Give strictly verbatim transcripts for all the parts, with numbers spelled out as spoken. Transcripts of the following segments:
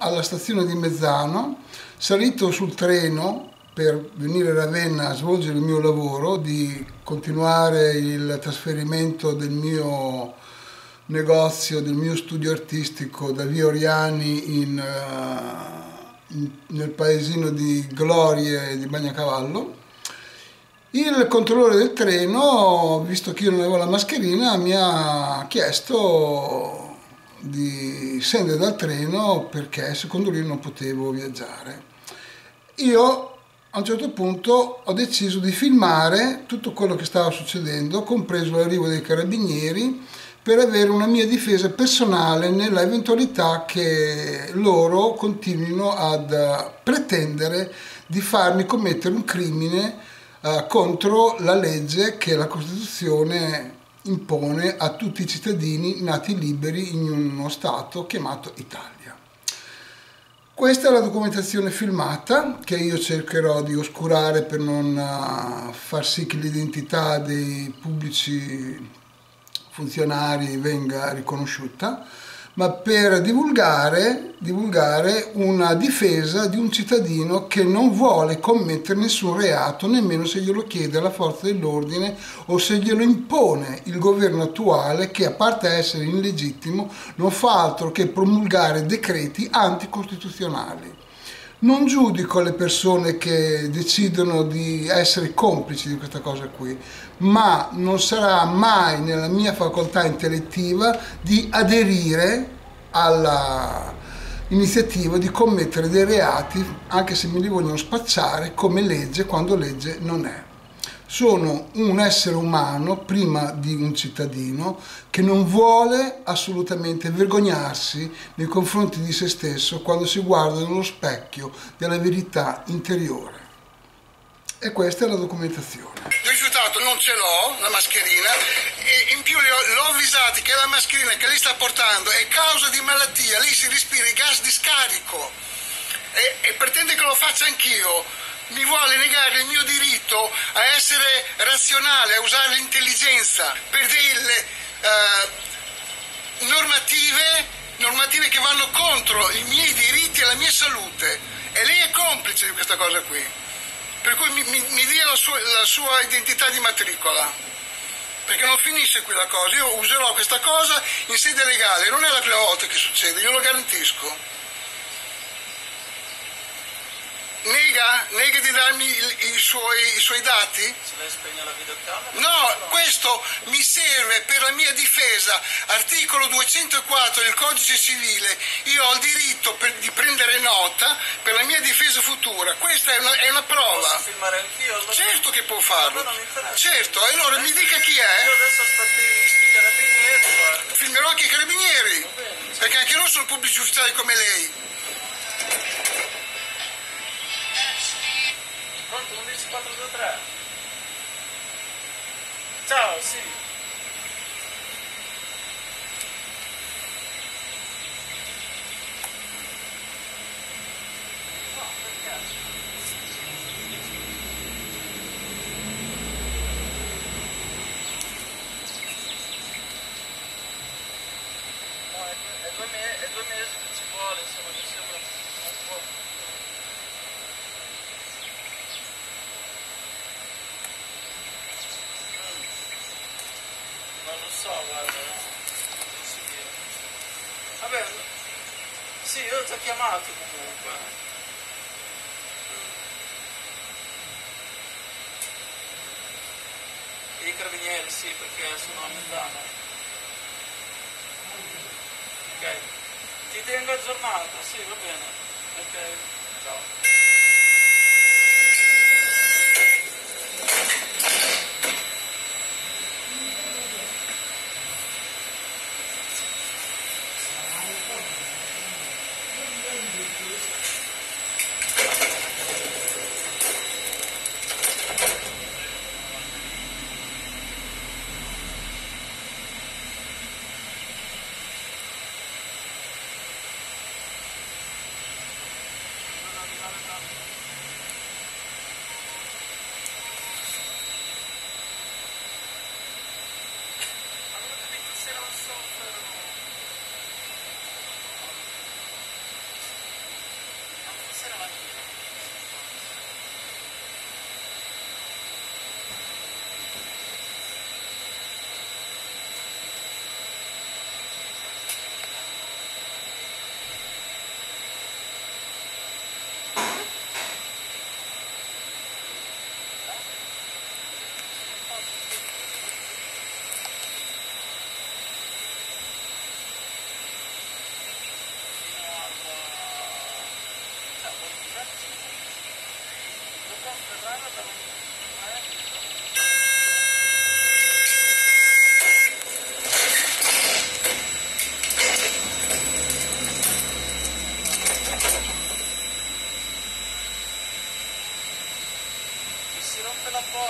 alla stazione di Mezzano, salito sul treno per venire a Ravenna a svolgere il mio lavoro, di continuare il trasferimento del mio negozio, del mio studio artistico da via Oriani in, uh, in, nel paesino di Glorie di Bagnacavallo. Il controllore del treno, visto che io non avevo la mascherina, mi ha chiesto di scendere dal treno perché secondo lui non potevo viaggiare. Io a un certo punto ho deciso di filmare tutto quello che stava succedendo, compreso l'arrivo dei carabinieri, per avere una mia difesa personale nella eventualità che loro continuino ad pretendere di farmi commettere un crimine uh, contro la legge che la Costituzione impone a tutti i cittadini nati liberi in uno Stato chiamato Italia. Questa è la documentazione filmata che io cercherò di oscurare per non uh, far sì che l'identità dei pubblici funzionari venga riconosciuta, ma per divulgare, divulgare una difesa di un cittadino che non vuole commettere nessun reato, nemmeno se glielo chiede la forza dell'ordine o se glielo impone il governo attuale, che a parte essere illegittimo non fa altro che promulgare decreti anticostituzionali. Non giudico le persone che decidono di essere complici di questa cosa qui, ma non sarà mai nella mia facoltà intellettiva di aderire alla iniziativa di commettere dei reati, anche se me li vogliono spacciare come legge, quando legge non è. Sono un essere umano, prima di un cittadino, che non vuole assolutamente vergognarsi nei confronti di se stesso quando si guarda nello specchio della verità interiore. E questa è la documentazione. Il rifiutato non ce l'ho, la mascherina, e in più l'ho avvisati che la mascherina che lei sta portando è causa di malattia, lei si respira i gas di scarico e, e pretende che lo faccia anch'io. Mi vuole negare il mio diritto a essere razionale, a usare l'intelligenza per delle uh, normative, normative che vanno contro i miei diritti e la mia salute. E lei è complice di questa cosa qui. Per cui mi, mi, mi dia la sua, la sua identità di matricola. Perché non finisce qui la cosa. Io userò questa cosa in sede legale. Non è la prima volta che succede, io lo garantisco. Nega, nega di darmi il, i, suoi, i suoi dati? Se lei spegne la videocamera? No, questo mi serve per la mia difesa. Articolo duecentoquattro del Codice Civile. Io ho il diritto per, di prendere nota per la mia difesa futura. Questa è una, è una prova. Posso filmare anch'io? Allora... Certo che può farlo. Allora mi interessa. Certo, e allora mi dica chi è. Io adesso aspetto i carabinieri. Guarda. Filmerò anche i carabinieri. Bene, perché anche loro sono pubblici ufficiali come lei. Pronto, undici quattro due tre. Ciao, sì. No, perché? No, è due, è due, me- è due mesi che ci vuole, insomma, mi sembra un po'. Non lo so, guarda, non si dire. Vabbè, sì, io ho già chiamato comunque. E i carabinieri, sì, perché sono a Mezzano. Ok. Ti tengo aggiornato, sì, va bene. Ok, ciao. No, no, no, no.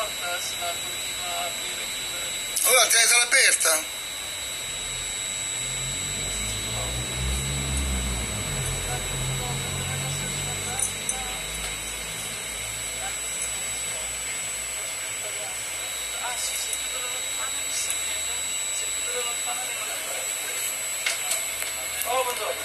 porta si la continua a aprire e chiudere. Allora tenetela aperta. Ah sì, se chiudo le lontane mi si vede, se chiudo le lontane rimane aperto. Oh, buongiorno.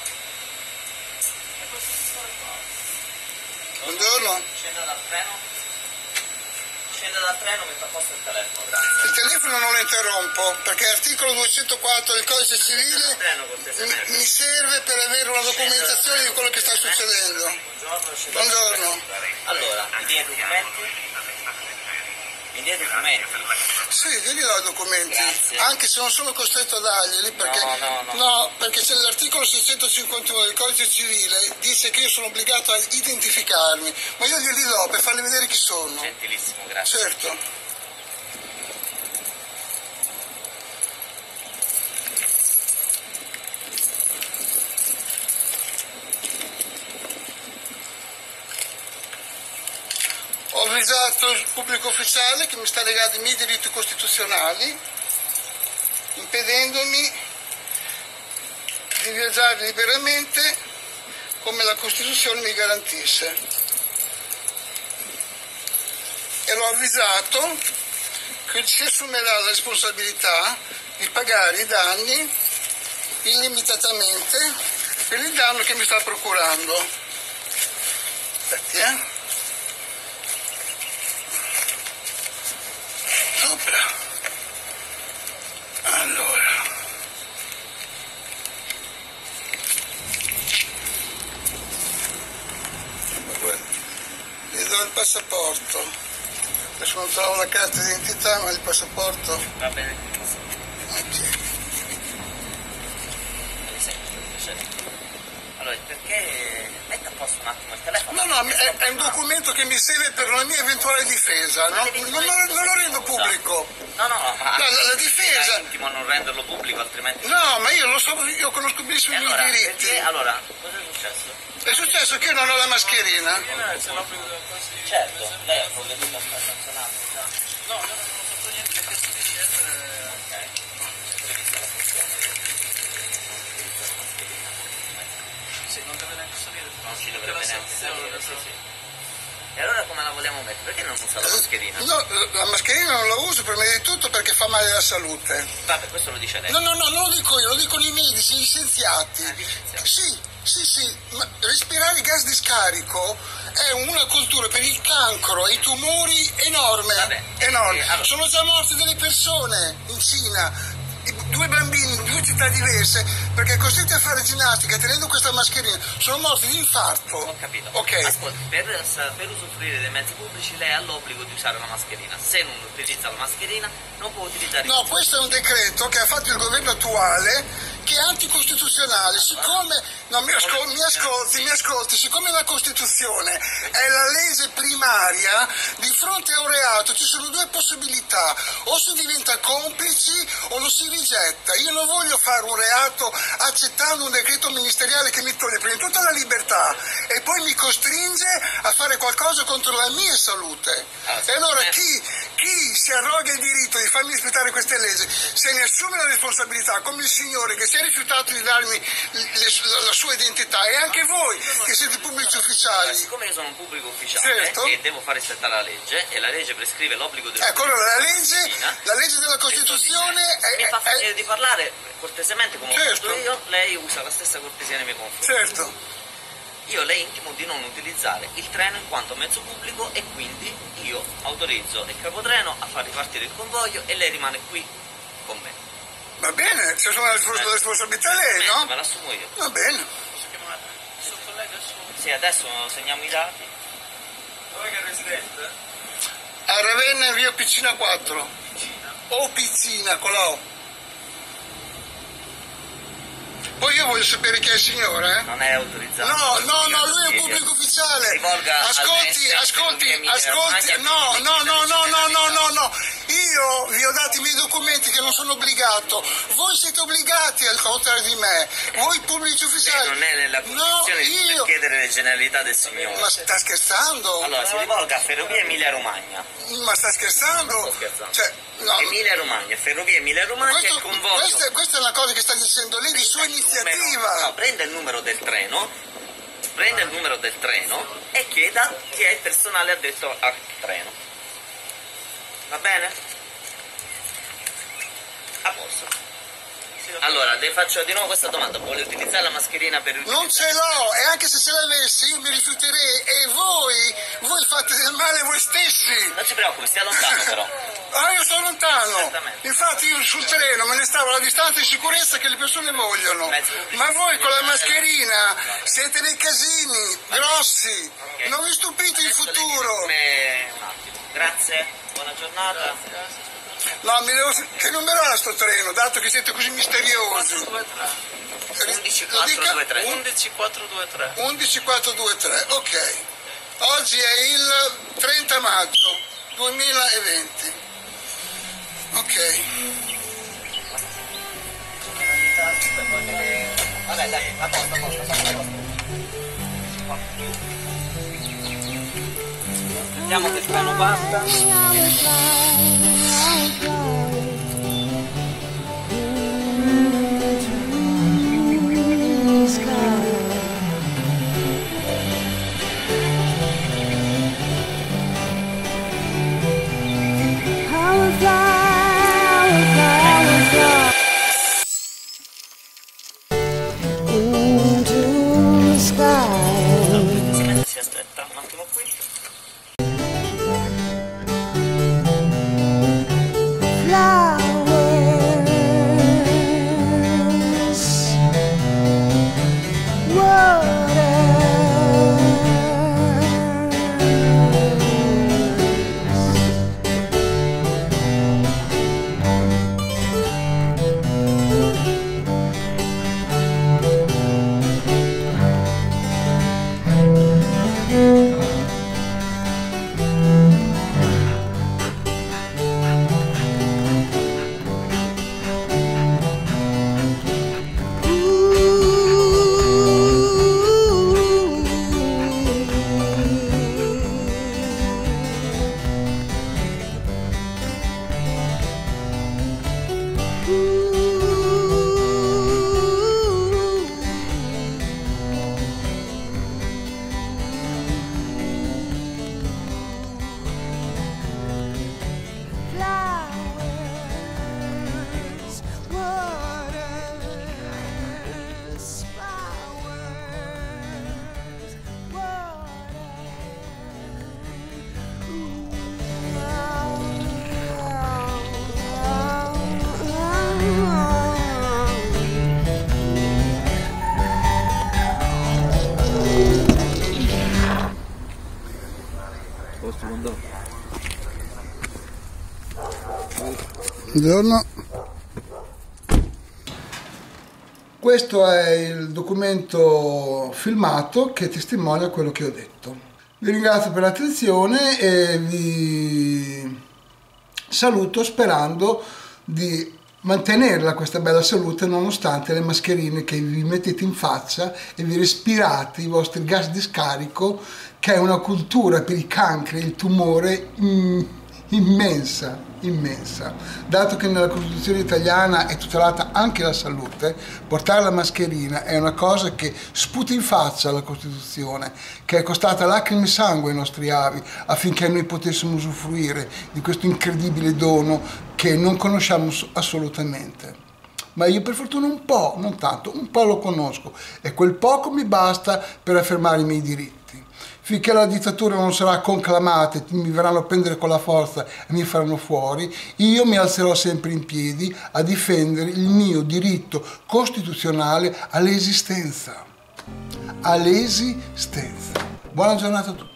E questo si sta qua. Buongiorno. Scendo dal treno? Scendo dal treno, metto a posto il telefono, grazie. Il telefono non lo interrompo perché articolo duecentoquattro del codice civile mi, mi serve per avere una documentazione di quello che sta succedendo. Buongiorno, scendo Buongiorno. Allora, mi dia i documenti? Mi dia i documenti? Sì, io gli do i documenti, Grazie. anche se non sono costretto a darglieli perché, No, no, no. no, perché se l'articolo seicentocinquantuno del codice civile dice che io sono obbligato a identificarmi, ma io glieli do per farli vedere chi sono. Gentilissimo, grazie. Certo. Ho avvisato il pubblico ufficiale che mi sta negando i miei diritti costituzionali, impedendomi di viaggiare liberamente come la Costituzione mi garantisce. E l'ho avvisato che si assumerà la responsabilità di pagare i danni illimitatamente per il danno che mi sta procurando. Aspetti, eh? Sopra. Allora. Gli do il passaporto. Adesso non trovo la carta d'identità, ma il passaporto. Va bene. Ok. Mi sento, per piacere. Allora, perché metta a posto un attimo il telefono? No, no, è, è un documento che mi serve per la mia eventuale difesa. Non, non, non, non lo rendo pubblico. No, no, no, ma La, la, la difesa. è intimo non renderlo pubblico, altrimenti... No, ma io lo so, io conosco benissimo E i allora, miei diritti. perché, allora, cosa è successo? È successo che io non ho la mascherina. C'è l'obbligo del consiglio. Certo, lei ha provveduto a far sanzionato già. No, no, no, non ho fatto niente, le chiesto di scendere. Ok, prevista la funzione. Sì, non deve neanche salire. Non si Tutta dovrebbe la neanche sanzione, salire, sì, però. sì. E allora come la vogliamo mettere? Perché non usa la mascherina? No, la mascherina non la uso prima di tutto perché fa male alla salute. Vabbè, questo lo dice lei. No, no, no, non lo dico io, lo dicono i medici, gli scienziati. Ah, gli scienziati. Sì, sì, sì, ma respirare gas di scarico è una cultura per il cancro e i tumori enorme. Vabbè, enorme. eh, allora. Sono già morte delle persone in Cina. Due bambini in due città diverse perché costretti a fare ginnastica tenendo questa mascherina sono morti di infarto. Ho capito. Ok. Ascolti, per, per usufruire dei mezzi pubblici lei ha l'obbligo di usare la mascherina. Se non utilizza la mascherina non può utilizzare... No, questo è un decreto che ha fatto il governo attuale che è anticostituzionale. Siccome, no, mi, ascol- mi ascolti, mi ascolti, siccome la Costituzione è la legge primaria, di fronte a un reato ci sono due possibilità, o si diventa complici o lo si rigetta. Io non voglio fare un reato accettando un decreto ministeriale che mi toglie prima di tutto la libertà e poi mi costringe a fare qualcosa contro la mia salute. E allora chi, chi si arroga il diritto di farmi rispettare queste leggi se ne assume la responsabilità, come il signore che si è rifiutato di darmi le, la sua identità, e anche voi che siete pubblici ufficiali. Siccome io sono un pubblico ufficiale Certo. e devo fare rispettare la legge e la legge prescrive l'obbligo di... Ecco, allora la legge, la legge della Costituzione è... Mi fa è- piacere di parlare cortesemente come ho Certo. fatto io, lei usa la stessa cortesia nei miei confronti. certo. Io le intimo di non utilizzare il treno in quanto mezzo pubblico e quindi io autorizzo il capotreno a far ripartire il convoglio e lei rimane qui con me. Va bene, c'è solo la la responsabilità lei, no? Me l'assumo io. Va bene. Posso chiamare il suo collega su... Sì, adesso segniamo i dati. Dov'è che è residente? A Ravenna in via Piccina quattro. Vicina. O Pizzina con la O. Poi io voglio sapere chi è il signore, eh? Non è autorizzato. No, no, no, Io- lui è un io- pubblico ufficiale. Rivolga al Ascolti, maestro ascolti, che mi- ascolti. davanti a No, tutti no, i no, no, no, no, no, no, no. Io vi ho dato i miei documenti che non sono obbligato, voi siete obbligati al contrario di me, voi pubblici ufficiali. Lei non è nella condizione no, di io... poter chiedere le generalità del signore. Ma sta scherzando? Allora, si rivolga a Ferrovie Emilia Romagna. Ma sta scherzando? Non sto scherzando. Cioè, no. Emilia Romagna, Ferrovie Emilia Romagna e il convoglio. Questa, questa è una cosa che sta dicendo lei di sua iniziativa. No, prenda il numero del treno, prenda il numero del treno e chieda chi è il personale addetto al treno. Va bene? A posto. Allora, le faccio di nuovo questa domanda. Vuole utilizzare la mascherina per utilizzare... Non ce l'ho, e anche se ce l'avessi io mi rifiuterei, e voi, voi fate del male voi stessi. Non si preoccupi, stia lontano però. Ah, io sto lontano. Certamente. Infatti io sul treno me ne stavo alla distanza di sicurezza che le persone vogliono. Ma voi con la mascherina siete dei casini grossi. Okay. Non vi stupite in Adesso futuro. lei un attimo. Grazie, buona giornata. No, mi devo... che numero ha sto treno, dato che siete così misteriosi? undici quattro due tre. undici quattro due tre. undici quattro due tre, ok. Oggi è il trenta maggio duemilaventi. Ok. Vabbè, dai, a posto, a posto, a posto. Vediamo che il treno basta. Si aspetta un attimo qui. Buongiorno. Questo è il documento filmato che testimonia quello che ho detto. Vi ringrazio per l'attenzione e vi saluto sperando di mantenerla questa bella salute nonostante le mascherine che vi mettete in faccia e vi respirate i vostri gas di scarico, che è una cultura per i cancri e il tumore immensa, immensa. Dato che nella Costituzione italiana è tutelata anche la salute, portare la mascherina è una cosa che sputa in faccia alla Costituzione, che è costata lacrime e sangue ai nostri avi affinché noi potessimo usufruire di questo incredibile dono che non conosciamo assolutamente. Ma io per fortuna un po', non tanto, un po' lo conosco e quel poco mi basta per affermare i miei diritti. Finché la dittatura non sarà conclamata e mi verranno a prendere con la forza e mi faranno fuori, io mi alzerò sempre in piedi a difendere il mio diritto costituzionale all'esistenza. All'esistenza. Buona giornata a tutti.